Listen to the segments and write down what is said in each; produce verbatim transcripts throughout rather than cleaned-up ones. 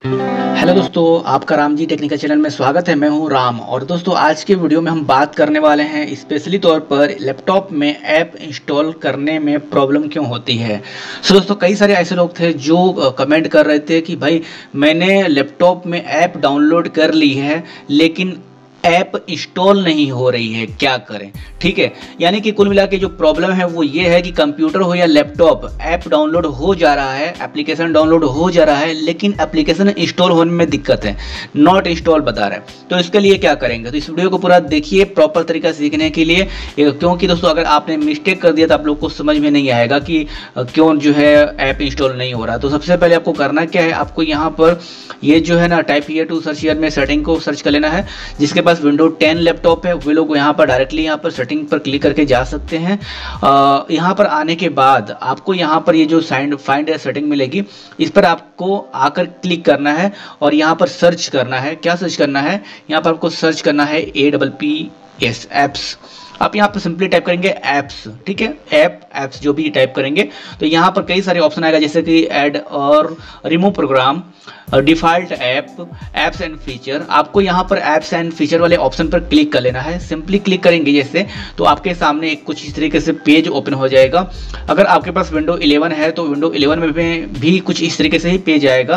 Hello दोस्तों, आपका Ram ji technical channel में स्वागत है। मैं हूं राम। और दोस्तों, आज के वीडियो में हम बात करने वाले हैं स्पेशली तौर पर लैपटॉप में ऐप इंस्टॉल करने में प्रॉब्लम क्यों होती है। सो दोस्तों, कई सारे ऐसे लोग थे जो कमेंट कर रहे थे कि भाई मैंने लैपटॉप में ऐप डाउनलोड कर ली है लेकिन ऐप इंस्टॉल नहीं हो रही है, क्या करें। ठीक है, यानी कि कुल मिला के जो प्रॉब्लम है वो ये है कि कंप्यूटर हो या लैपटॉप, ऐप डाउनलोड हो जा रहा है, एप्लीकेशन डाउनलोड हो जा रहा है लेकिन एप्लीकेशन इंस्टॉल होने में दिक्कत है, नॉट इंस्टॉल बता रहा है। तो इसके लिए क्या करेंगे, तो इस वीडियो को पूरा देखिए प्रॉपर तरीका सीखने के लिए, क्योंकि दोस्तों अगर आपने मिस्टेक कर दिया तो आप लोग को समझ में नहीं आएगा कि क्यों जो है ऐप इंस्टॉल नहीं हो रहा। तो सबसे पहले आपको करना क्या है, आपको यहाँ पर ये जो है ना type here to search here में सेटिंग को सर्च कर लेना है। जिसके पास विंडो टेन लैपटॉप है वे लोग यहाँ पर डायरेक्टली यहाँ पर सेटिंग पर क्लिक करके जा सकते हैं। यहाँ पर आने के बाद आपको यहाँ पर ये जो साइंड फाइंड सेटिंग मिलेगी, इस पर आपको आकर क्लिक करना है और यहाँ पर सर्च करना है। क्या सर्च करना है, यहाँ पर आपको सर्च करना है A double P S apps. आप यहाँ पर सिंपली टाइप करेंगे एप्स, ठीक है, ऐप एप्स जो भी टाइप करेंगे तो यहाँ पर कई सारे ऑप्शन आएगा, जैसे कि ऐड और remove program, default app, apps and feature. आपको यहाँ पर एप्स एंड फीचर वाले ऑप्शन पर क्लिक कर लेना है। सिंपली क्लिक करेंगे जैसे तो आपके सामने एक कुछ इस तरीके से पेज ओपन हो जाएगा। अगर आपके पास विंडो इलेवन है तो विंडो इलेवन में भी कुछ इस तरीके से ही पेज आएगा।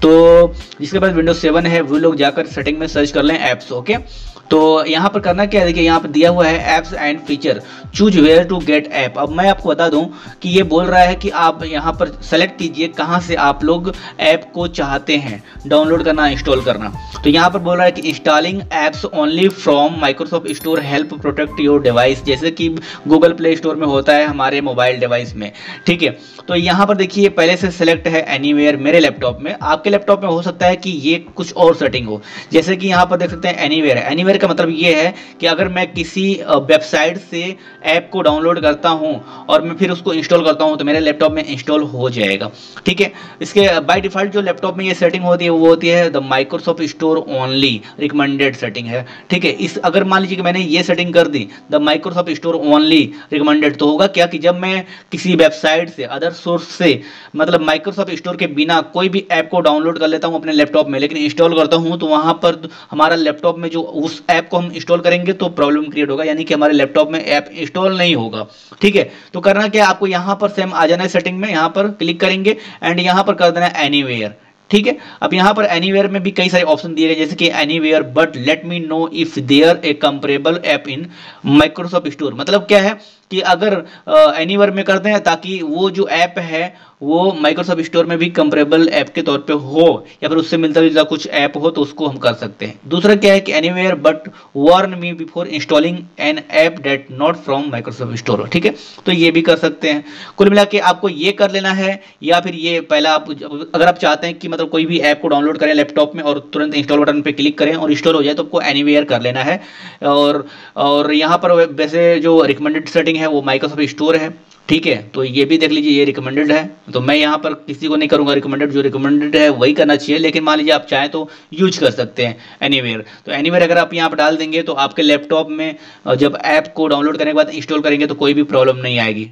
तो जिसके पास विंडो सेवन है वो लोग जाकर सेटिंग में सर्च कर लें एप्स। ओके, तो यहाँ पर करना क्या है, देखिए यहाँ पर दिया हुआ है apps and feature, choose where to get app. अब मैं आपको बता दूं कि ये बोल रहा है कि आप यहाँ पर सेलेक्ट कीजिए कहाँ से आप लोग ऐप को चाहते हैं डाउनलोड करना, इंस्टॉल करना। तो यहाँ पर बोल रहा है कि installing apps only from Microsoft store help protect your device, जैसे कि गूगल प्ले स्टोर में होता है हमारे मोबाइल डिवाइस में। ठीक है, तो यहाँ पर देखिए पहले से सेलेक्ट है एनीवेयर मेरे लैपटॉप में। आपके लैपटॉप में हो सकता है कि ये कुछ और सेटिंग हो, जैसे कि यहाँ पर देख सकते हैं एनीवेयर। एनीवेयर का मतलब ये है कि अगर मैं किसी वेबसाइट से ऐप को डाउनलोड करता हूं और मैं फिर उसको इंस्टॉल करता हूं तो मेरे लैपटॉप में इंस्टॉल हो जाएगा। ठीक है, इसके बाय डिफॉल्ट जो लैपटॉप में ये सेटिंग होती है वो होती है the Microsoft store only recommended setting है। ठीक है, इस अगर मान लीजिए कि मैंने ये सेटिंग कर दी the Microsoft store only recommended, तो होगा क्या कि जब मैं किसी वेबसाइट से, अदर सोर्स से, मतलब माइक्रोसॉफ्ट स्टोर के बिना कोई भी ऐप को डाउनलोड कर लेता हूं अपने लैपटॉप में, लेकिन इंस्टॉल करता हूं तो वहां पर हमारा लैपटॉप में जो उस ऐप को हम इंस्टॉल करेंगे तो प्रॉब्लम क्रिएट होगा, यानी कि हमारे लैपटॉप में ऐप इंस्टॉल नहीं होगा। ठीक है, तो करना क्या, आपको यहां पर सेम आ जाना है सेटिंग में, यहां पर क्लिक करेंगे एंड यहां पर कर देना है एनीवेयर। ठीक है, अब यहाँ पर एनीवेयर में भी कई सारे ऑप्शन दिए गए, जैसे कि anywhere but let me know if there a comparable app in Microsoft store. मतलब क्या है कि अगर एनीवेयर में करते हैं ताकि वो जो ऐप है वो माइक्रोसॉफ्ट स्टोर में भी कंपेरेबल ऐप के तौर पे हो या फिर उससे मिलता जुलता कुछ ऐप हो तो उसको हम कर सकते हैं। दूसरा क्या है कि anywhere but warn me before installing an app that not from Microsoft store. ठीक है, तो ये भी कर सकते हैं। कुल मिला के आपको ये कर लेना है, या फिर ये पहला आप अगर आप चाहते हैं कि मतलब कोई भी ऐप को डाउनलोड करें लैपटॉप में और तुरंत इंस्टॉल बटन पे क्लिक करें और इंस्टॉल हो जाए तो आपको एनीवेयर कर लेना है। और और यहाँ पर वैसे जो रिकमेंडेड सेटिंग है वो माइक्रोसॉफ्ट स्टोर है। ठीक है, तो ये भी देख लीजिए, ये रिकमेंडेड है, तो मैं यहाँ पर किसी को नहीं करूँगा रिकमेंडेड, जो रिकमेंडेड है वही करना चाहिए, लेकिन मान लीजिए आप चाहें तो यूज कर सकते हैं एनीवेयर। तो एनीवेयर अगर आप यहाँ पर डाल देंगे तो आपके लैपटॉप में जब ऐप को डाउनलोड करने के बाद इंस्टॉल करेंगे तो कोई भी प्रॉब्लम नहीं आएगी।